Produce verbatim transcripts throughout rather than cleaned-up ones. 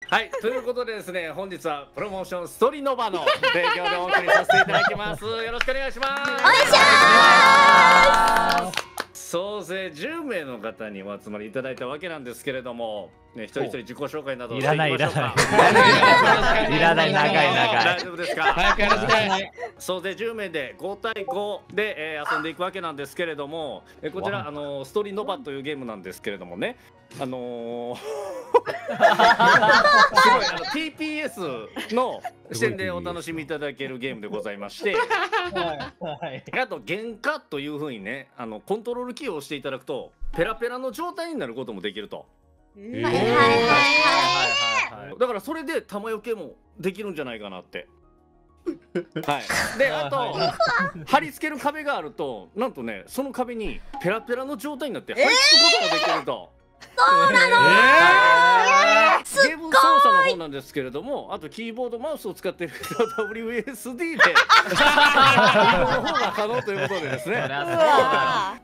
はい、ということでですね、本日はプロモーションストリノバの提供でお送りさせていただきます。よろしくお願いします。お願いします。総勢じゅうめいの方にお集まりいただいたわけなんですけれども、ね、一人一人自己紹介などしていきましょうか。 いらない、長い長い。 大丈夫ですか。早くやらせて。総勢じゅうめいでごたいごで、えー、遊んでいくわけなんですけれども、えこちらあのストリノバというゲームなんですけれどもね、あのー、すごいあの ティーピーエス の視点でお楽しみいただけるゲームでございまして、あと原価というふうにね、あのコントロールキーを押していただくとペラペラの状態になることもできると。だからそれで弾よけもできるんじゃないかなって。はい、であと貼り付ける壁があると、なんとねその壁にペラペラの状態になって貼り付くことができると。 そうなのー、ゲーム操作の方なんですけれども、あとキーボードマウスを使っていると ダブリューエスディー で移動の方が可能ということでですね。はい、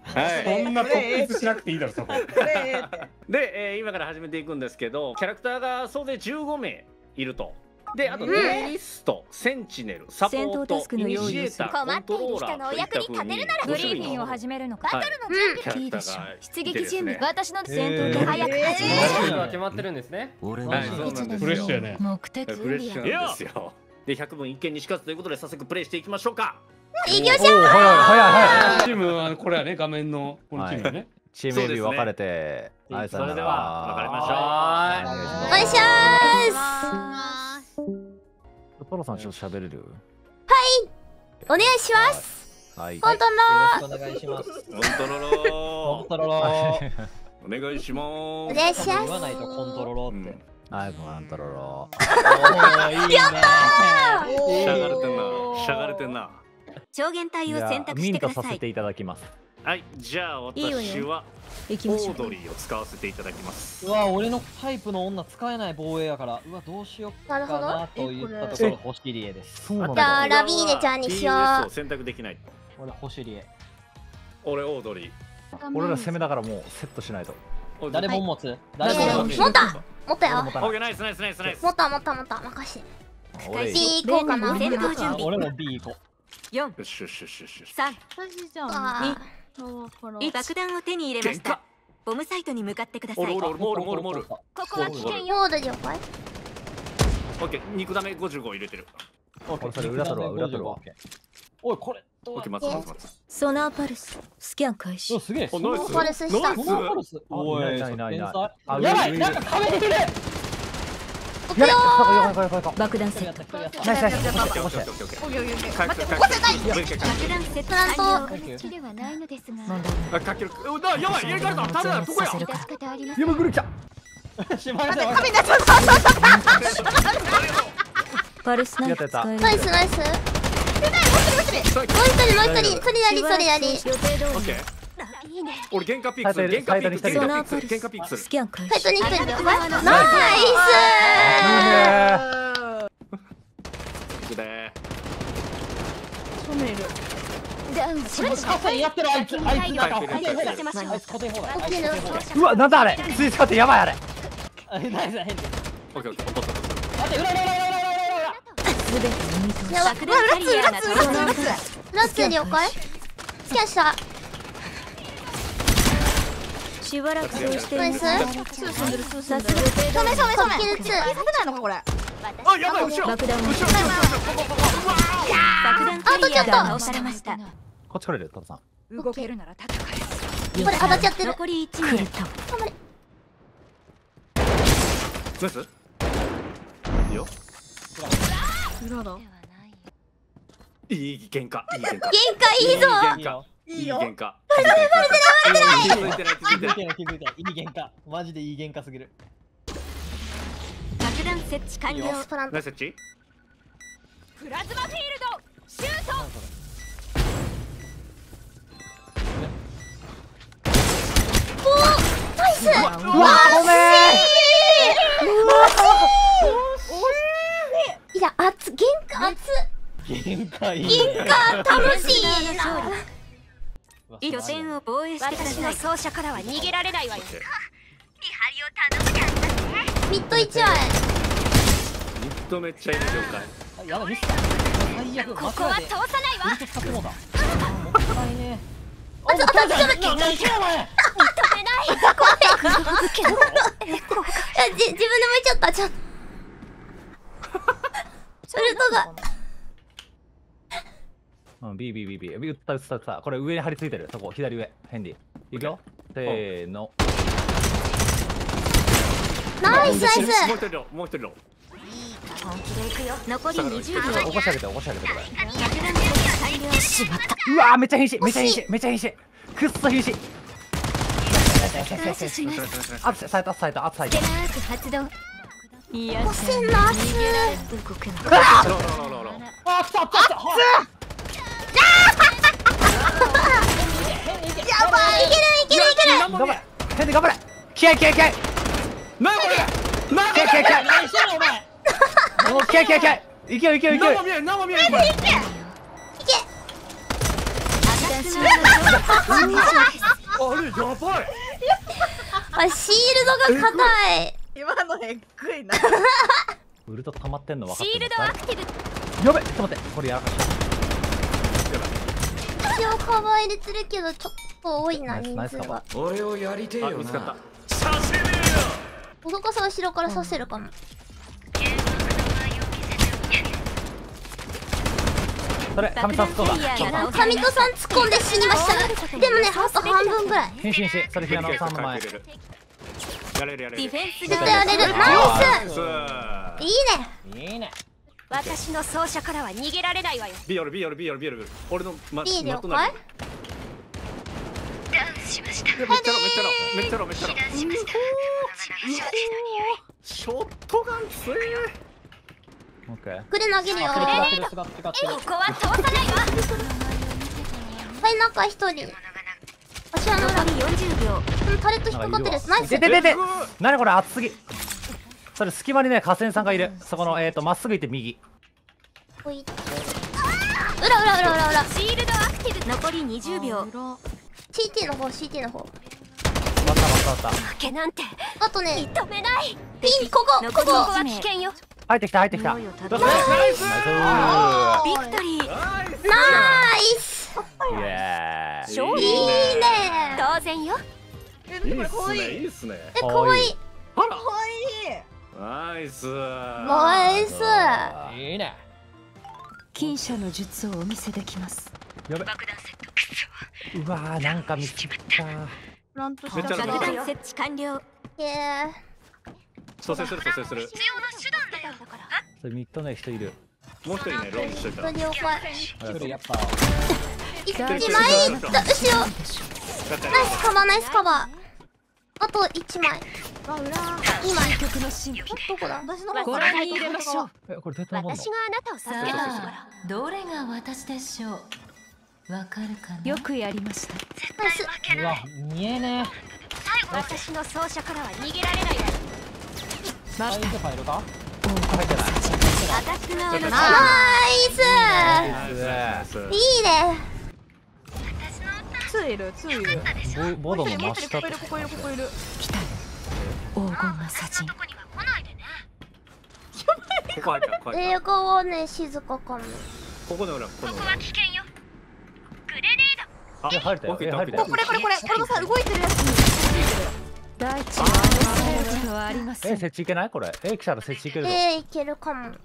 そんな特筆しなくていいだろそこ。 で、えー、今から始めていくんですけど、キャラクターが総勢じゅうごめいいると。で、あとネイリスト、センチネル、サポート、イニシエーター、コントローラーといった風にブリーフィンを始めるのか。バトルの準備いいでしょ。出撃準備、私の戦闘で早く始めましょう。 決まってるんですね。 俺はそうなんですよ。 フレッシュやね。 目的フレッシュなんですよ。で、百分一見にしかずということで早速プレイしていきましょうか。 いきましょう。 早い早い。 チームはこれはね、画面のこのチームね。 チームエビ分かれて、 それでは分かれましょう。 お願いします。 ポロさんちょっと喋れる？ はい、お願いします。 はい。 コントロー。お願いします。 コントロロコントロロ。 お願いします。 お願いします。 言わないとコントロロって。 はい、コントロロ。 やったー。しゃがれてんな。しゃがれてんな。 超限体を選択してください。 ミントさせていただきます。 はい、じゃあ私はオードリーを使わせていただきます。 うわ、俺のタイプの女使えない防衛やから、うわどうしようかなと言ったところ、ホシリエです。 じゃあラビーネちゃんにしよう。 選択できない。 俺ホシリエ。 俺オードリー。俺ら攻めだからもうセットしないと。 誰も持つ？ 誰も持つ？持った持ったよ。 オッケー、ナイスナイスナイスナイス。 持った持った持った、任して。 俺 B 行こうかな。 俺も B 行こう。よん、 よしよしよしよし。 さん、に、爆弾を手に入れました。ボムサイトに向かってください。 モールモールモールモール。 ここは危険よ。モール了解。 オッケー、肉ダメごじゅうご入れてる。 オッケー、それ裏取るわ、裏取るわ。 おい、これ。 オッケー、待つ待つ待つ。 ソナーパルス、スキャン開始。 お、すげえ。 ナイス。 パルスした。 ソナーパルス。おい、 ないないない。 あ、やばい、なんか壁にいる。 いくよー。 爆弾セット。 ナイスナイス。 待って、待って、待って。爆弾セットなんと。ではないのですが。 あ、かける。うわ、やばい、入れ替えた。誰だ、どこや。 やばい、来る来た。 しまいだ。 壁になっちゃった。パルスナイス。ナイスナイス。もう一人もう一人、それやりそれやり。 オッケー。俺原価ピックス、原価ピックス、原価ピックス、原価ピックス。 スキャン開始。ナイス。 いくで。 トメル。 それしかやってるあいつ、あいつなんか固定放題。固定放題。 うわ、なんだあれ。スイスカってやばいあれ。 ナイス変で。 オッケーオッケー、怒った。 待って、裏裏裏裏裏裏。 すべてにやばい。ラッツラッツラッツラッツ了解。スキャンした。しばらくそうしてナイス。さすが止め止め止め。キルツ。ないのかこれ。 あ、やばい、後ろ。 爆弾。 後ろ。 爆弾キャリアが倒されました。 こっち来れる、タタさん。 動けるなら戦え。これ当たっちゃってる。残りいち名。頑張れ。 ナイス。いいよ。 裏だ。 いい喧嘩。いい喧嘩。 喧嘩いいぞ。 いい喧嘩。 気づいてない気づいてない気づいてない。いい喧嘩。マジでいい喧嘩すぎる。 爆弾設置完了。 ナイス設置。 プラズマフィールドシュート。おお、ナイス。 うわ、ごめん。いや、熱、喧嘩熱。 喧嘩いい。 喧嘩楽しいな。拠点を防衛してください。私の奏者からは逃げられないわよ。見張りを頼むでありますね。ミッド一枚。 人めっちゃいる了解。やばいミスった。最悪。ここは通さないわ。使ってもうた。もったいね。 あ、ちょっと待って。 何してんのお前。 認めない。怖い。自分で向いちゃった。ちょっと。ウルトが。 うん、ビービービービー。ビー打った打った打った。これ上に張り付いてる。そこ、左上。ヘンディ。いくよ。せーの。 ナイスナイス。 もう一人のもう一人の。 本気でいくよ。残りにじゅうびょう。 起こしてあげて起こしてあげてこれ。 しまった。 うわーめっちゃ瀕死めっちゃ瀕死めっちゃ瀕死。くっそ瀕死。アツサイトアツサイトアツサイト。 発動。いや、せんなつ。 あロロロロロ。 あ、来た来た来た。 やばい。いけるいけるいける。 頑張れ。ヘンディ頑張れ。気合い気合い気合い。 何これ。何気合い気合い気合い。 何してんのお前。 もう気合い気合い気合い。いけるいけるいける。 生見える生見えるこれ。 いけ。 あれやばい。 あ、シールドが硬い。 今のえっぐいな。 ウルト溜まってんの分かってる。 シールドアクティブ。 やべ、ちょっと待って、これやらかし一応カバー入れてるけどちょっと多いな人数が。 俺をやりてえよな。 見つかった。 おそこさん後ろから刺せるかも。 それ、神さんそうだ。 神戸さん突っ込んで死にました。でもね、あと半分ぐらい。 変身し、それ平野さんの前。 やれるやれる。 絶対やれる。ナイス。いいね。いいね。 私の走者からは逃げられないわよ。 ビオルビオルビオルビオル。俺のまビオル。 ダウンしました。めっちゃロめっちゃロめっちゃロめっちゃロ。ショットガン強い。 オッケー。 これ投げるよ。 ここは通さないわ。はい、中一人。足の裏。よんじゅうびょう。タレット引っかかってる。ナイス。 でででで。なにこれ熱すぎ。それ隙間にね、河川さんがいる。そこのえっとまっすぐ行って右。 ほい。裏裏裏裏裏。シールドアクティブ。残りにじゅうびょう。シーティー の方 シーティー の方。 終わった終わった終わった。 負けなんて。あとね。認めない。ピンここここは危険よ。 入ってきた入ってきた。ナイス。 ビクトリー。ナイス。 イエーイ。いいね。当然よ。 いいっすねいいっすね。 え、可愛い。 あら。 可愛い。 ナイス。 ナイス。 いいね。 金車の術をお見せできます。 やべ。うわーなんか見つけた。 なんとめっちゃロめっちゃロ。 設置完了。イエー。 蘇生する蘇生する。 必要な手段だよ。 それミッドね人いる。 もう一人ねローンしといたら。 了解。 一人やった。 一枚いった後ろ。ナイスカバーナイスカバー。あと一枚。 あ、裏。 二枚。 曲の神秘。 どこだ。 私の方ご覧に入れましょう。 えこれ絶対登んの。 私があなたを助けますから。 さあ、どれが私でしょう。わかるかな。よくやりました。 ナイス。 うわ、見えね私の走者からは逃げられないわ。 え。サイズファイルか。 入ってない。 私のナイナイス。 ス。いいね。 ツーいる、ツーいる。 ボボードの真下。 ここいる、ここいる、ここいる。 来た。黄金の殺人。 ここ入ったここ入っ映画はね静かかも。 た。ここの裏ここの裏。 危険よ。グレネード。 え入れたよ。え入れたよ。 これこれこれ、これがさ動いてるやつに。 大地は忘れることはありません。 え設置いけないこれ。え来たら設置いけるぞ。 えー、いけるかも。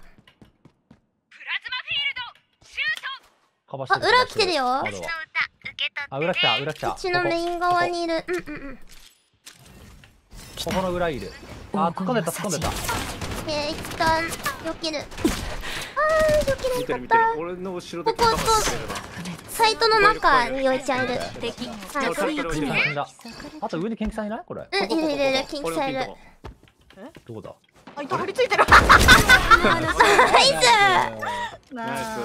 かばしてあ、裏来てるよ。 あ裏来た裏来た。 うちのメイン側にいる。うんうんうん。 ここの裏いる。あ突っ込んでた突っ込んでた。 えー、一旦避ける。あー、避け見てる見てる。 なかった。 俺の後ろでこことサイトの中によいちゃんいる。 敵。 はい、 死んだ。あと上にケンキさんいないこれ。 うん、いるいるいる、キンキさんいる。 どこだ。 あ、板張り付いてる。 ナイス。 ナイス。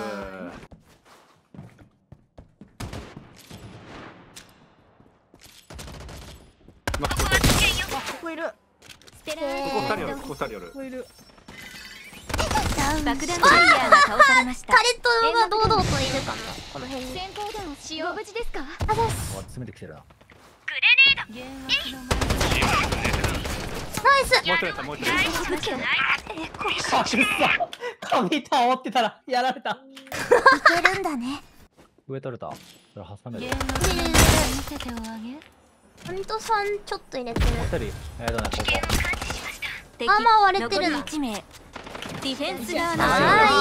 まあ、こここいる。 こ二人おる、ここ二人おる。 ここいる。 爆弾バリアーが倒されました。 タレットが堂々といるかも。この辺に。 先行弾使用無事ですか。 あ、です。 お詰めてきてるな。 ナイス。 もう一人やったもう一人。 かけさ。 飛び倒ってたらやられた。 いけるんだね。 上取れた。それ挟める。 芸能人見せておあげ。 ハントさんちょっと入れてる。 もう一人。えーとね、ここ。 あ、まあ割れてるな。 残りいち名。ディフェンス側のナ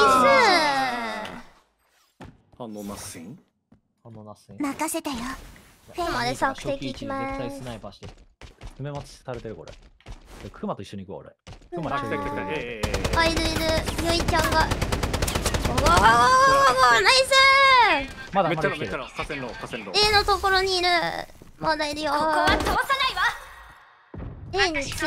あのマッシン。 あのナスに。 任せたよ。フェンまで索敵いきま絶対スす。 ナイパーしてる。 爪待ちされてるこれ。でクマと一緒に行こう俺。クマあ、来た来た来た。ええ。 あ、いるいる。よいちゃんが。わわわわわわ、ナイスまだめっちゃのめっまだ来てる。 ちゃの河川路河川路。 A のところにいる。まだいるよ。 ここは通さないわ。 A にツー。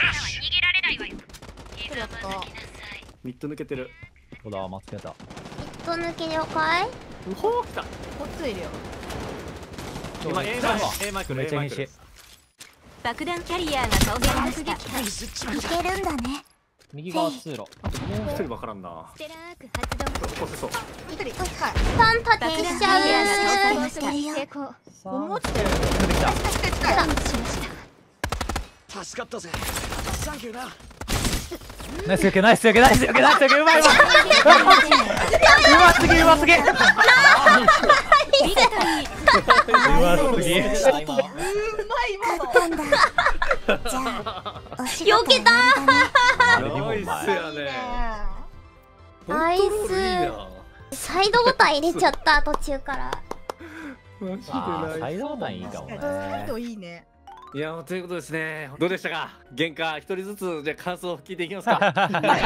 ミッド抜けてる。 そうだ、松けた。 一個抜け了解。 うほー来た。 こっちいるよ。 今 A マイク A マイクめっちゃ A マイ瀕ク死。 爆弾キャリアが飛びました。 いけるんだね。 右側通路。 もう一人わからんな。 ステラーク発動。 こせそう。 一人、はい。 パンパテンしちゃう。 成功。 思ってる。 出てきた。 助かったぜ。サンキューな。 ナイスよけナイスよけナイスよけナイスよけうまいうまいうますぎうますぎうビクトリー。 ますぎうまい今の。 じゃあ、よけたナイスやね。 ナイス。サイドボタン入れちゃった途中から。 マジであーナイサイドボタンいいかもね。 いいね。 ス。いやということですね。どうでしたか。原価一人ずつじゃ感想を聞いていきますか。 やだやだや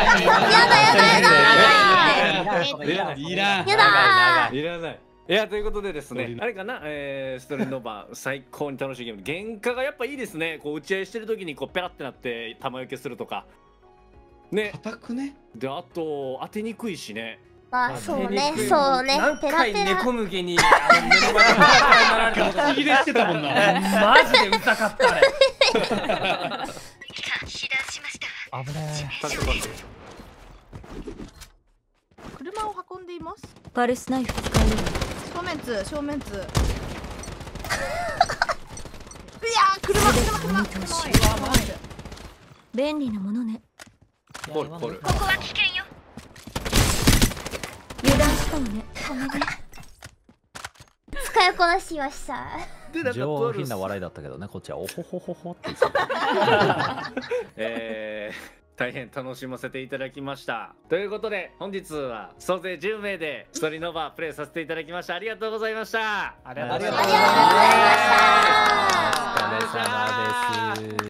だ。 いらない。 いらん。 やだいらない。いやということでですね、あれかな、えー、ストリーノーバー最高に楽しいゲーム。原価がやっぱいいですね。こう打ち合いしてる時にこうペラってなって玉受けするとか。ね。 硬くね。 であと当てにくいしね。 まあそうねそうね。 何ペラペラ。 回猫向けにあの目の前になられたことガチ切れしてたもんな。 マジでうざかったね。 危ね確かに。 車を運んでいます。 パルスナイフ使える。 正面通、正面通。いやー、車、車、車、車。 便利なものね。 ポールポール。 ここは危険よ。油断したわね。ごめんね。 使いこなしました。 でなんかポール上品な笑いだったけどね、こっちはおほほほほって言ってた。 えー大変楽しませていただきました。ということで本日は総勢じゅう名でストリーノーバープレイさせていただきました。ありがとうございました。 ありがとうございありがとうございました。 お疲れ様です。